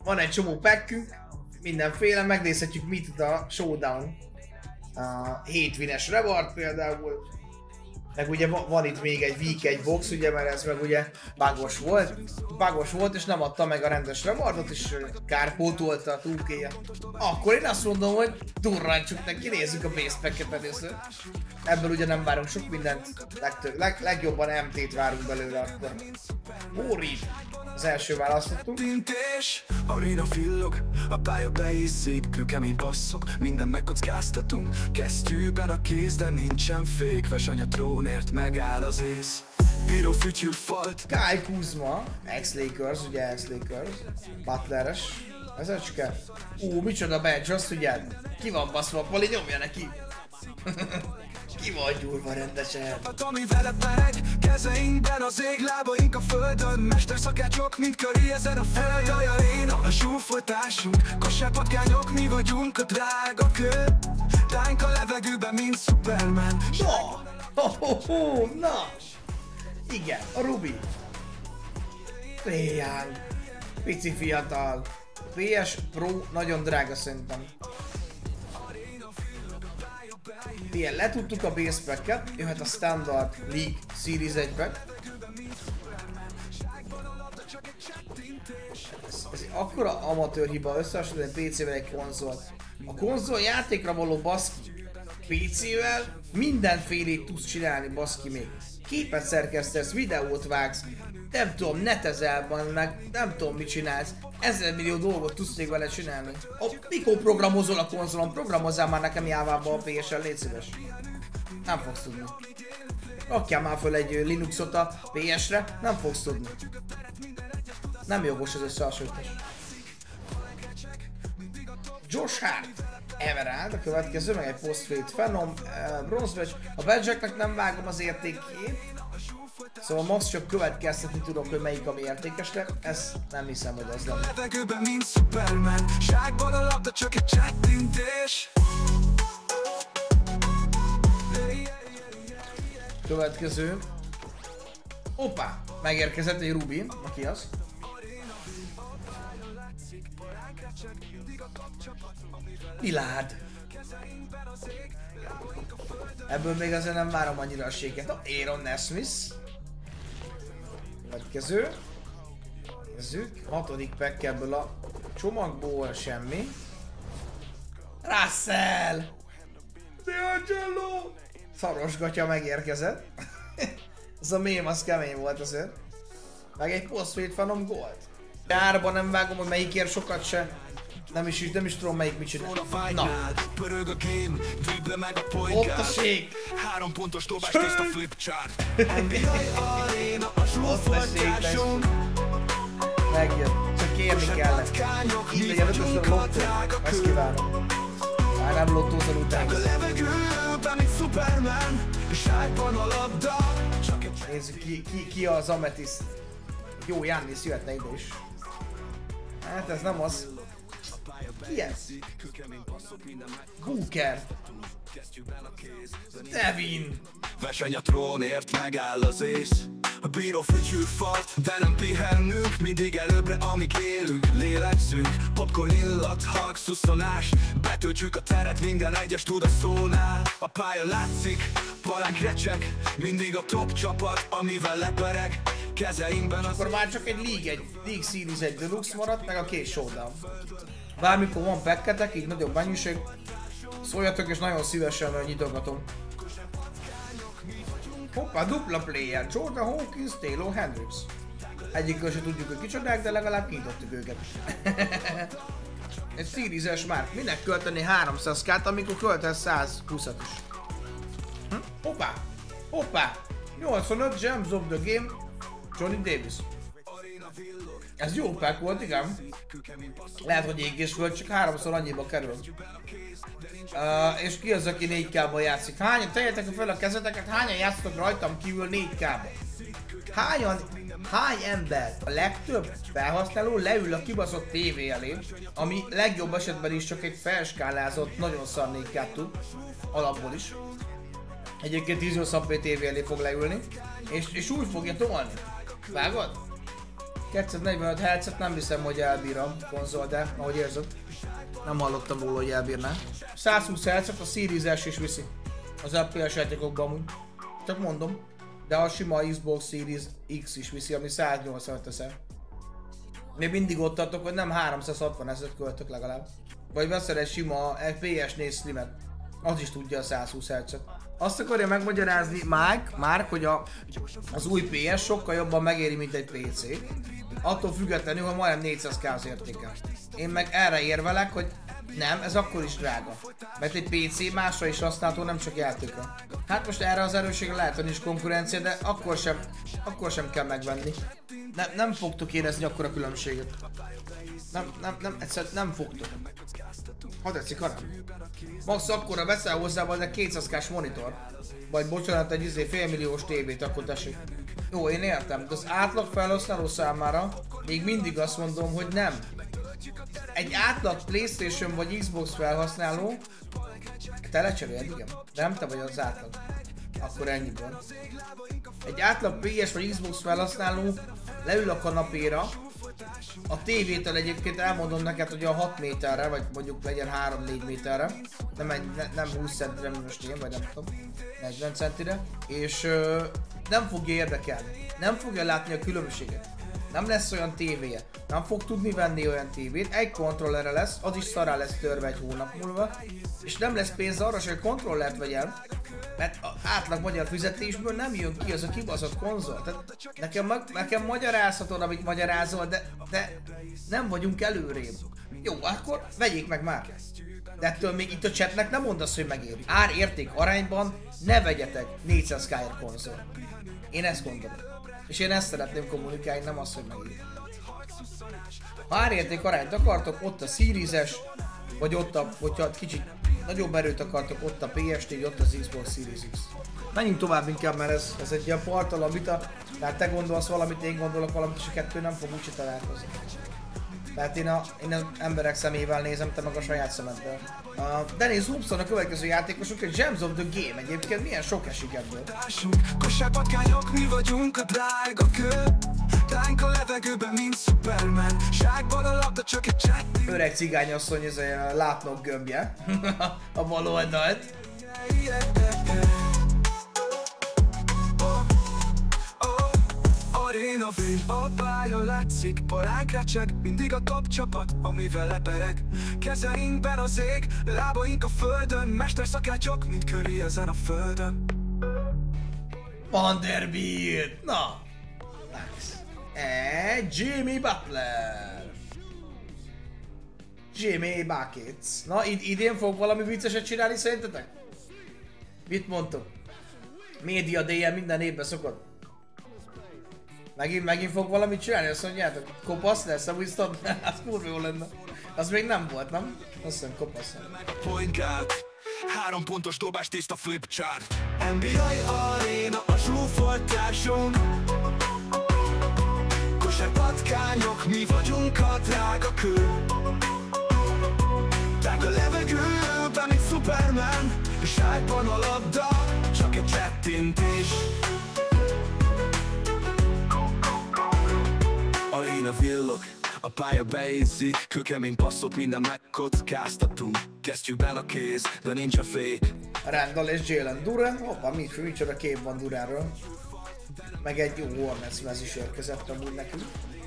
van egy csomó packünk, mindenféle, megnézhetjük mit tud a Showdown. 7 win-es reward például. Meg ugye van itt még egy week 1 box, ugye, mert ez meg ugye bugos volt és nem adta meg a rendes rewardot, és kárpótolta a 2K-je. Akkor én azt mondom, hogy durrantsuk neki, nézzük a base packet először. Ebből ugye nem várunk sok mindent, legjobban MT-t várunk belőle akkor. Móri! Az első választottunk. Tintés, aréna villog, a pálya beízik, kőkemény passzok, minden megkockáztatunk. Kesztyűben a kéz, de nincsen fék, vesany a trónért megáll az ész. Bíró fütyülfalt. Kyle Kuzma, ex-Lakers, ugye ex-Lakers, Butleres, ezecske. Micsoda badge, azt ugye, ki van baszva, Pali nyomja neki. Ki van gyúrva rendesen. Ami veled megy, kezeinkben az ég, lábaink a földön. Mesterszakácsok, mint köri ezen a föld. Ajaréna, a zsúfoltásunk, kosárpatkányok, mi vagyunk a drága kő. Ránk a levegőben, mint Superman. Na! Igen, a Ruby. Trae Young. Pici fiatal. PS Pro nagyon drága szerintem. Ilyen, letudtuk a base packet, jöhet a Standard League Series 1-be. Ez akkora amatőr hiba összehasonlítani PC-vel egy konzolt. A konzol játékra való baszki PC-vel mindenfélét tudsz csinálni baszki még. Képet szerkesztesz, videót vágsz, nem tudom, netezel, meg nem tudom mit csinálsz. 1000 millió dolgot tudsz még vele csinálni. Mikor programozol a konzolon, programozzál már nekem jávába a PS-en, légy szíves. Nem fogsz tudni. Rakjál már föl egy Linuxot a PS-re, nem fogsz tudni. Nem jogos az összehasonlítás. Josh Hart, Everard, a következő, meg egy Post-Fade Phenom, Bronze Badge. A badge-eknek nem vágom az értékét. Szóval max csak következtetni tudok, hogy melyik ami értékes le. Ezt nem hiszem, hogy az lenne. A levegőben, mint Superman. Zsákban a labda, csak egy csettintés. Következő. Hoppá! Megérkezett egy Rubin. Aki az? Milárd! Ebből még azért nem várom annyira a séket. Aaron Nesmith. Következő. Nézzük. 6. pack ebből a csomagból semmi. Russell! D'Angelo! Szaros gatya megérkezett. Ez a mém az kemény volt azért. Meg egy Post-Fade Phenom Gold. Árban nem vágom, hogy melyikért sokat se. Nem is tudom melyik mit csinál. Na. Pörög a game, dribble meg a Ott polykát. a sék. 3 pontos dobás, tiszt a flip chart. NBA aréna, a zsúfoltáson. Megjött. Csak kérni kellett. Így legyen ötösön a lottó. Ezt kívánom. Már nem lottózol utána. A levegőben, mint Superman. Zsákban a labda. Nézzük ki az Amethyst. Jó, Giannis jöhetne ide is. Hát ez nem az. Ki ez? Booker. Devin. Verseny a trónért, megáll az ész. A bíró fütyülfalt, de nem pihennünk. Mindig előbbre, amíg élünk, lélegzünk. Popcorn illat, halk, szuszolás. Betöltjük a teret, minden egyes tud a szónál. A pálya látszik, palánk recsek. Mindig a top csapat, amivel lepereg. Kezeinkben az... Akkor már csak egy League Series 1 Deluxe maradt, meg a két Showdown. Bármikor van packetek, így nagyobb mennyiség, szóljatok és nagyon szívesen nyitogatom. Hoppá, dupla player, Jordan Hawkins, Taylor Hendricks. Egyikről se tudjuk, hogy kicsodák, de legalább kinyitottuk őket. Egy Series-es Mark, minek költeni 300k-t, amikor költesz 120-at is? Hoppá, hoppá, 85 Gems of the Game, Johnny Davis. Ez jó pack volt, igen. Lehet, hogy ég és föld, csak 3-szor annyiba kerül. És ki az, aki 4K-ban játszik? Hányan, tegyetek fel a kezeteket, hányan játszottak rajtam kívül 4K-ban? Hány ember, a legtöbb felhasználó leül a kibaszott tévé elé, ami legjobb esetben is csak egy felskálázott, nagyon szar 4K tud, alapból is. Egyébként 1080p tévé elé fog leülni, és úgy fogja tolni. Vágod? 245 Hz-et nem hiszem, hogy elbír a konzol, de ahogy érzed, nem hallottam róla, hogy elbírná. 120 Hz-et a Series S is viszi. Az FPS játékokban amúgy. Csak mondom. De a sima Xbox Series X is viszi, ami 180 teszel. Még mindig ott tartok, hogy nem 360 ezeret költök legalább. Vagy veszel egy sima PS4 Slim-et. Az is tudja a 120 Hz-et. Azt akarja megmagyarázni Mark, hogy az új PS sokkal jobban megéri, mint egy PC. Attól függetlenül, hogy majdnem 400k az értéke. Én meg erre érvelek, hogy nem, ez akkor is drága. Mert egy PC másra is használható, nem csak játékra. Hát most erre az erősségre lehet, hogy nincs konkurencia, de akkor sem kell megvenni. Nem fogtok érezni akkora különbséget. Egyszerűen nem fogtok. Ha tetszik, hanem. Max akkora veszel hozzá majd egy 200k-s monitor. Vagy bocsánat, egy félmilliós tévét, akkor tessék. Jó, én értem, de az átlag felhasználó számára még mindig azt mondom, hogy nem. Egy átlag PlayStation vagy Xbox felhasználó, te lecseréled, igen, de nem te vagy az átlag. Akkor ennyi van. Egy átlag PS vagy Xbox felhasználó leül a kanapéra, a tévétől egyébként elmondom neked, hogy a 6 méterre, vagy mondjuk legyen 3-4 méterre, nem 20 centire most én, vagy nem tudom, 40 centire, és nem fogja érdekelni, nem fogja látni a különbséget. Nem lesz olyan tévéje, nem fog tudni venni olyan tévét, egy kontrollerre lesz, az is szarrá lesz törve egy hónap múlva, és nem lesz pénz arra, hogy kontrollert vegyen, mert az átlag magyar fizetésből nem jön ki az a kibaszott konzol. Tehát nekem magyarázhatod, amit magyarázol, de nem vagyunk előrébb. Jó, akkor vegyék meg már. De ettől még itt a chatnek nem mondasz, hogy megéri. Ár-érték arányban ne vegyetek 400k konzol. Én ezt gondolom. És én ezt szeretném kommunikálni, nem azt, hogy megéri. Ha árérték arányt akartok, ott a Series S, vagy ott hogyha kicsit nagyobb erőt akartok, ott a PS4, ott az Xbox Series X. Menjünk tovább inkább, mert ez egy ilyen partalan vita. Tehát te gondolsz valamit, én gondolok valamit, és a kettő nem fog úgyse találkozni. Tehát én az emberek szemével nézem, te meg a saját szemeddel. Dennis Hubson a következő játékosunk, egy Gems of the Game. Egyébként milyen sok esik ebből. Kosárpatkányok, mi vagyunk a drága kő. Tánk a levegőben, mint Superman. Ságban a labda, csak egy csettint. Öreg cigányasszony, ez a látnok gömbje. A bal oldalt. Aréna fény, a pálya látszik, paránk recseg, mindig a top csapat, amivel lepereg. Kezeinkben az ég, lábaink a földön, mesterszakácsok, mint Curry ezen a földön. Vanderbilt! Na! Nice. Jimmy Butler! Jimmy Buckets. Na, idén fog valami vicceset csinálni szerintetek? Mit mondtok? Média DM minden évben szokott. Megint fog valamit csinálni, azt mondjátok? Kopasz lesz a Winston? Az kurva jó lenne. Az még nem volt, nem? Azt hiszem kopasz. Point guard, 3 pontos dobás tiszta flip chart. NBA aréna, a zsúfolt társunk. Kosárpatkányok, mi vagyunk a drága kő. Tánk a levegőben, mint Superman. Ságban a labda, csak egy csettintés. Aréna villog, a pálya beízik, kőkemény passzot minden megkockáztatunk. Kesztyűben a kéz, de nincs a fék. Randall és Jalen Duren, hoppá, micsoda kép van Durenről. Meg egy jó Hornets mez is érkezett amúgy nekünk.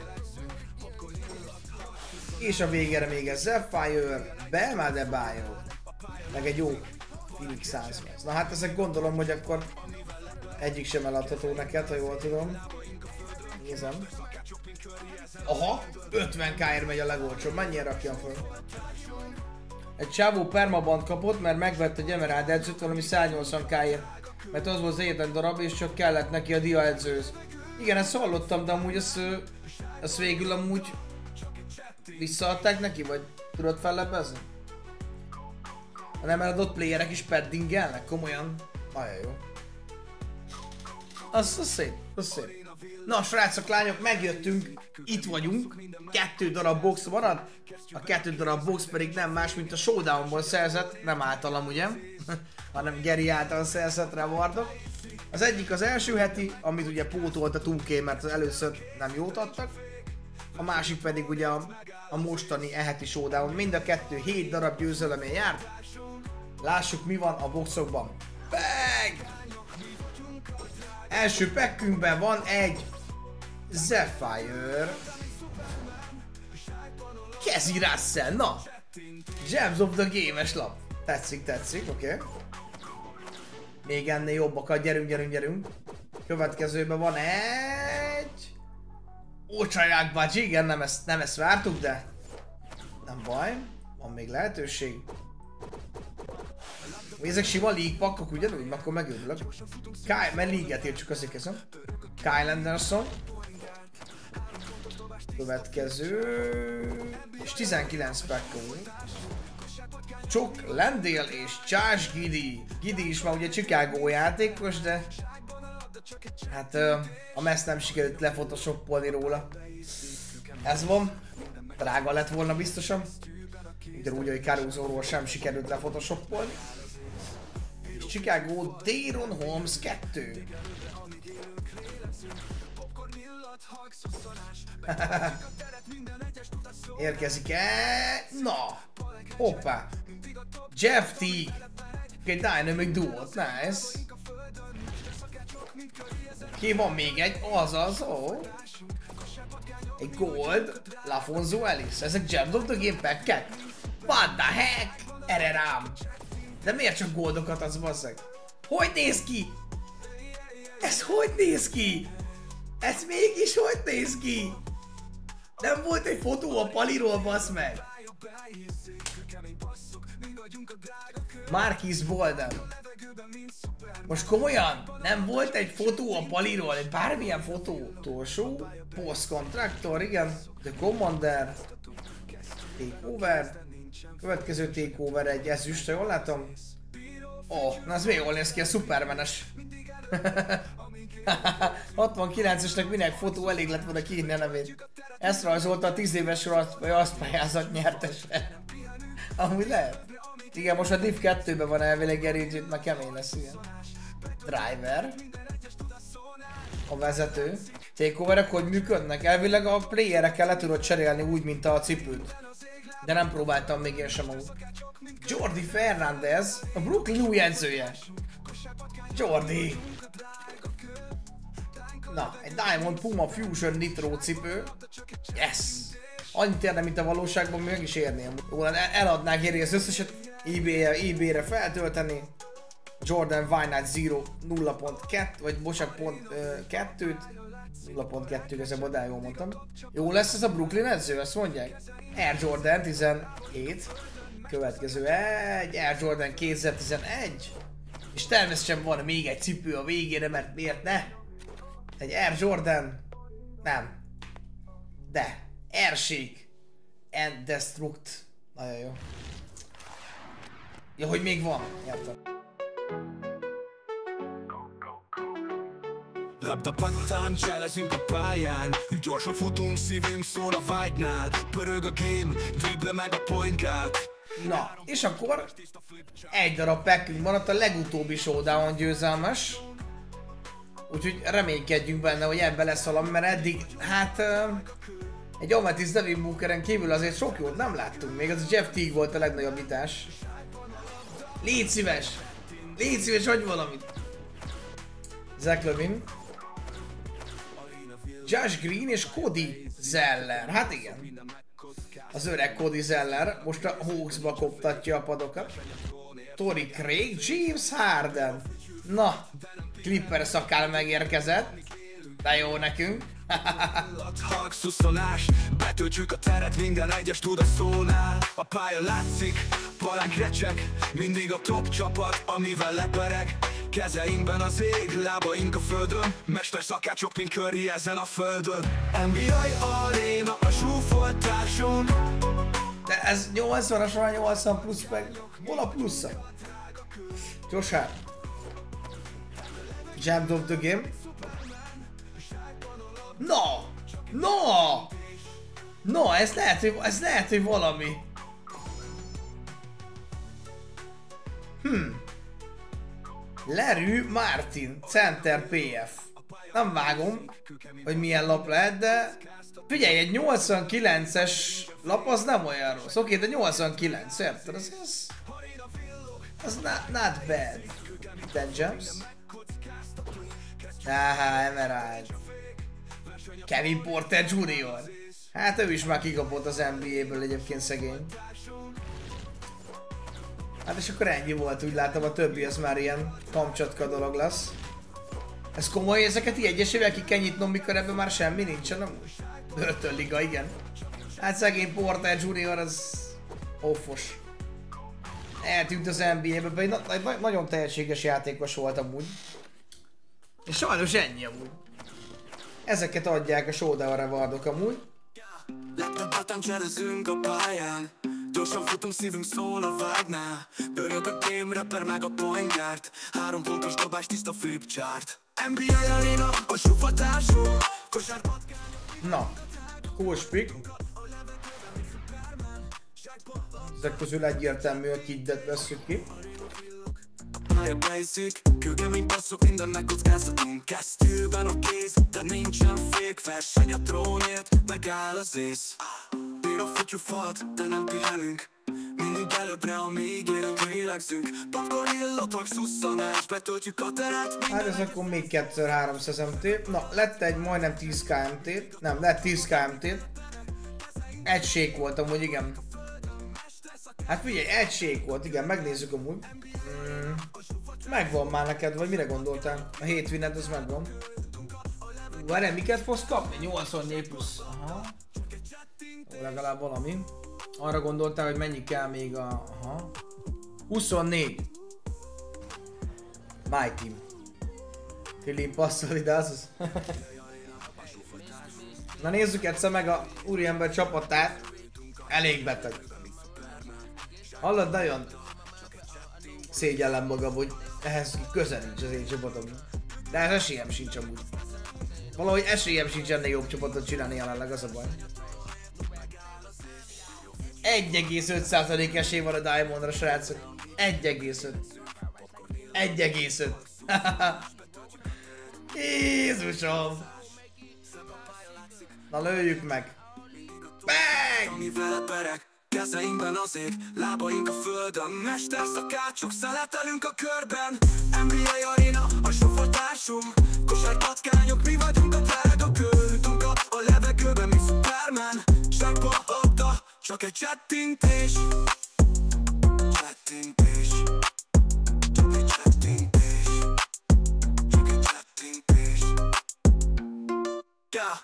És a végére még ez Zephyr, Bam Adebayo. Meg egy jó Phoenix Suns mez. Na hát ezek gondolom, hogy akkor egyik sem eladható neked, ha jól tudom. Nézem. Aha, 50k-ért megy a legolcsóbb, mennyire rakjam föl? Egy csávó permaband kapott, mert megvett egy Emerald edzőt valami 180k-ért. Mert az volt az egyetlen darab, és csak kellett neki a dia edzőhöz. Igen, ezt hallottam, de amúgy ezt végül amúgy visszaadták neki, vagy tudod fellebbezni? Ha nem eladott playerek is paddingelnek, komolyan. Ajaj jó. Az szép, az szép. Na srácok, lányok, megjöttünk, itt vagyunk, 2 darab box marad, a 2 darab box pedig nem más, mint a Showdownból szerzett, nem általam ugye, hanem Geri által szerzett rewardok. Az egyik az első heti, amit ugye pótolt a 2K, mert az először nem jót adtak, a másik pedig ugye a mostani eheti showdown. Mind a kettő 7 darab győzelemmel járt. Lássuk, mi van a boxokban. Bang! Első packünkben van egy Zephyr. Casey Russell, na! Gems of the Game-es lap. Tetszik, oké. Még ennél jobbakat, gyerünk. Következőben van egy... Ócsaják bácsi, igen, nem ezt vártuk, de... Nem baj, van még lehetőség. Ezek sima league pakkok ugyanúgy, akkor megőrülök. Kyle, mert league-et írtsuk, azért kezdem. Kyle Anderson. Következő... És 19 packunk. Chuck Landale és Josh Giddey. Giddey is már ugye Chicago játékos, de... Hát a messz nem sikerült lefotoshopolni róla. Ez van. Drága lett volna biztosan. Ugyanúgy, hogy Caruso-ról sem sikerült lefotoshopolni. És Chicago Daron Holmes 2. Érkezik-e? Na! Hoppá! Jeff Teague! Egy Dynamic Duo-t, nice! Ki van még egy? Azaz, egy Gold, Lafonso Ellis. Ezek Gems of the Game pack-ek? What the heck? Erre rám! De miért csak goldokat az basszeg? Hogy néz ki? Ez hogy néz ki? Ez mégis hogy néz ki? Nem volt egy fotó a paliról, bassz meg? Marquis Bolden. Most komolyan? Nem volt egy fotó a paliról, egy bármilyen fotó? Utolsó? Post Contractor, igen. The Commander. Takeover. Következő Takeover egy ezüst, jól látom? Na ez még jól néz ki, a Superman-es. 69-esnek minek fotó, elég lett volna kiírni a nevét. Ezt rajzolta a 10 éves azt pályázat nyertese. Amúgy lehet. Igen, most a Div 2-ben van elvileg Gerigit, már kemény lesz, igen. Driver. A vezető. Takeoverek hogy működnek? Elvileg a playerekkel le tudod cserélni úgy, mint a cipőt. De nem próbáltam még én sem amúgy. Jordi Fernandez, a Brooklyn új edzője. Jordi. Na, egy Diamond Puma Fusion Nitro cipő. Yes! Annyit érne, mint a valóságban, meg is érném. Jó, eladnák érni az összeset eBay-re feltölteni. Jordan Wynite Zero 0.2, vagy bocsánat, pont 2-t. 0.2 igazából, de jól mondtam. Jó lesz ez a Brooklyn edző, azt mondják? Air Jordan 17. Következő egy Air Jordan 2011. És természetesen van még egy cipő a végére, mert miért ne? Egy Air Jordan. Nem. De. Airshake. And Destruct. Nagyon jó. Ja, hogy még van. Értem. Labda pattán, cselezünk a pályán. Gyorsan futunk, szívünk szól a vágynál. Pörög a game, dribble meg a point guard. Na, és akkor egy darab packünk maradt, a legutóbbi showdown győzelmes. Úgyhogy reménykedjünk benne, hogy ebben lesz valami, mert eddig, hát... egy Amethyst Devin Bookeren kívül azért sok jót nem láttunk, még az a Jeff Teague volt a legnagyobbítás. Légy szíves, hagyj valamit! Zach Lavine. Josh Green és Cody Zeller, hát igen. Az öreg Cody Zeller most a Hawksba koptatja a padokat. Torrey Craig, James Harden. Na, Clipper szakál megérkezett. De jó nekünk. Szuszolás, betöltjük a teret, minden egyes tud a szólnál. A pálya látszik, palánk recsek, mindig a top csapat, amivel lepereg. Kezeinkben az ég, lábaink a földön, mester szakácsok, mint Curry ezen a földön. NBA aréna, a zsúfolt társon. De ez 80-as van, 80 plusz meg. Hol a plusza? Josh Hart. Gems of the Game. No, ez lehet, hogy valami. Larry Martin, Center PF. Nem vágom, hogy milyen lap lehet, de Figyelj, egy 89-es lap az nem olyan rossz. Oké, de 89, érted? Az not bad. Ten Gems. Emerald. Kevin Porter Jr. Hát ő is már kikapott az NBA-ből egyébként szegény. Hát és akkor ennyi volt, úgy látom, a többi az már ilyen kamcsatka dolog lesz. Ez komoly, ezeket így egyesével ki kell nyitnom, mikor ebben már semmi nincsen, nem? Ötön liga, igen. Hát szegény Porter Jr. az offos. Eltűnt az NBA-be, pedig nagyon tehetséges játékos volt amúgy. És sajnos ennyi amúgy. Ezeket adják a Showdown Rewardok amúgy. Legtöbbet cselezünk a pályán. Gyorsan futunk, szívünk szól a vágnál. Pörög a game, rapper meg a point guard. 3 pontos dobás, tiszta flip chart. NBA Arena, a sufatású kosárpatkány. Na, coach pick. Ezek közül egyértelmű, hogy Kiddet vesszük ki. Mája basic, kőkemény passzok, mindennek kockáztatunk. Kesztyűben a kéz, de nincsen fék. Verseny a trónért, megáll az ész. Bír a futyúfalt, de nem pihenünk. Mindig előbbre, amíg élünk, lélegzünk. Popcorn illatok, szusszanás, betöltjük a teret. Hát ez akkor még 2x300 MT. Na, lett egy majdnem 10 KMT. Nem, lett 10 KMT. Egy shake volt amúgy, igen. Hát figyelj, egy shake volt, igen, megnézzük amúgy. Megvan már neked, vagy mire gondoltál? A 7 winned az megvan. Várjál, miket fogsz kapni? 84 plusz. Aha. Ó, legalább valami. Arra gondoltál, hogy mennyi kell még a... Aha. 24. My team. Filin passzol ide, az. Na nézzük egyszer meg a úriember csapatát. Elég beteg. Hallod, nagyon szégyellem magam, hogy ehhez közel nincs az én csapatom. De ez esélyem sincs amúgy. Valahogy esélyem sincs ennél jobb csapatot csinálni jelenleg, az a baj. 1,5% esély van a Diamondra, srácok. 1,5. 1,5. Jézusom! Na lőjük meg! Bang! Kezeinkben az ég, lábaink a földön. Mester szakácsok, szeletelünk a körben. NBA Arena, a sofatásunk. Kosárpatkányok, mi vagyunk a drága költünk a levegőben, mi Superman. Zsákba adta, csak egy csettintés. Csettintés. Csak egy csettintés. Csak egy csettintés. Yeah.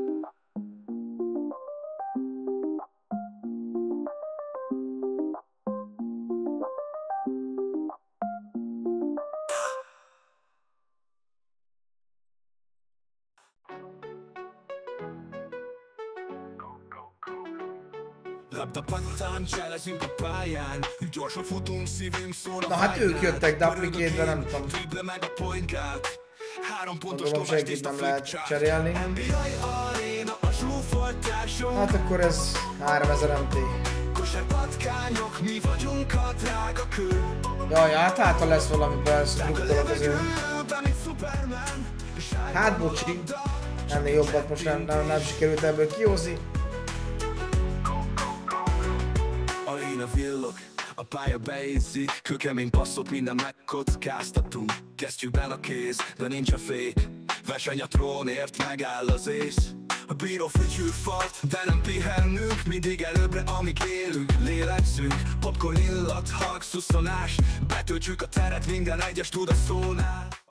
Labdapattán cselezünk a pályán. Gyorsan futunk, szívünk szól a na hát ők jöttek duplicate-be, nem tudom. Meg a point guard. 3 pontos Gondolom senkit nem lehet cserélni. Hát akkor ez 3000 MT. Kosárpatkányok, mi vagyunk a drága kő. Jaj, hát ha lesz valami persze, drukkolok az ő. Hát bocsi. Ennél jobbat most nem sikerült ebből kihozni. Arena villog, a pálya beészik. Kőkemény passzot, minden megkockáztatunk. Kesztyűben a kéz, de nincs a fék. Verseny a trónért, megáll az ész. A bíró fütyülfalt, de nem pihennünk. Mindig előbbre, amíg élünk, lélegzünk. Popcorn illat, halk, szusszanás. Betöltjük a teret, minden egyes tud a szónál.